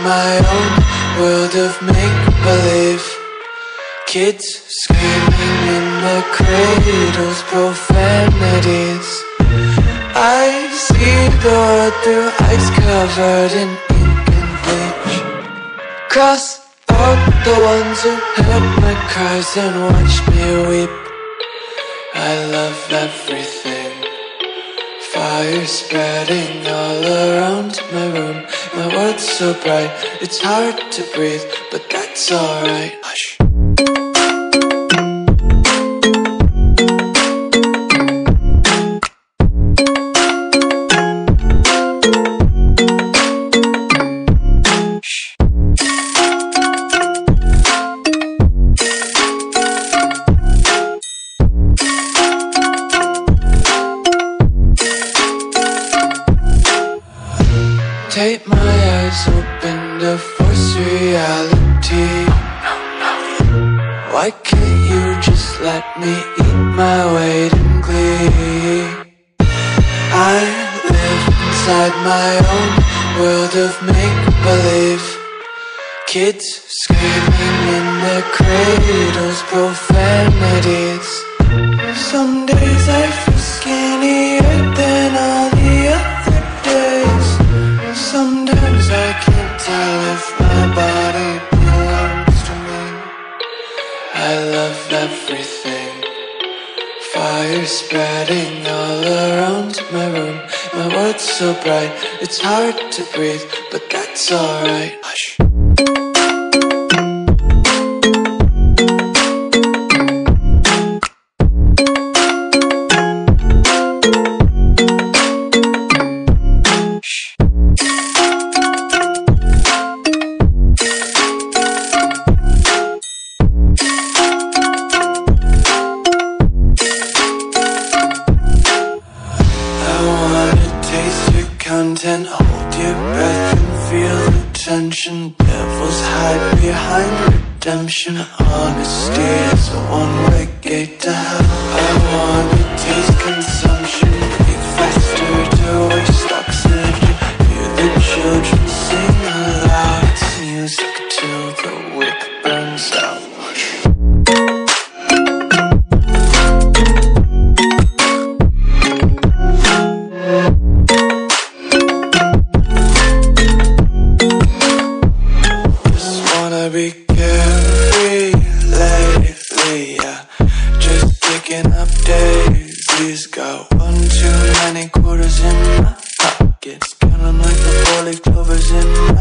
my own world of make-believe. Kids screaming in their cradles, profanities. I see the world through eyes covered in ink and bleach. Cross out the ones who heard my cries and watched me weep. I love everything. Fire spreading all around my room. My world's so bright, it's hard to breathe, but that's alright. Hush. Take my eyes open to force reality. Why can't you just let me eat my weight in glee? I live inside my own world of make-believe. Kids screaming in their cradles, profanities. Some days I feel skinnier than all the other days. Sometimes I can't tell if my body belongs to me. I love everything. Fire spreading all around my room. My world's so bright, it's hard to breathe, but that's alright. Hush. Content, hold your breath and feel the tension. Devils hide behind redemption. Honesty is a one-way gate to hell. I wanna taste consumption. Breathe faster to waste oxygen. Hear the children sing aloud. It's music till the wick burns out. Be carefree lately, yeah. Just picking up daisies. Got one too many quarters in my pockets. Counting like the 4-leaf clovers in my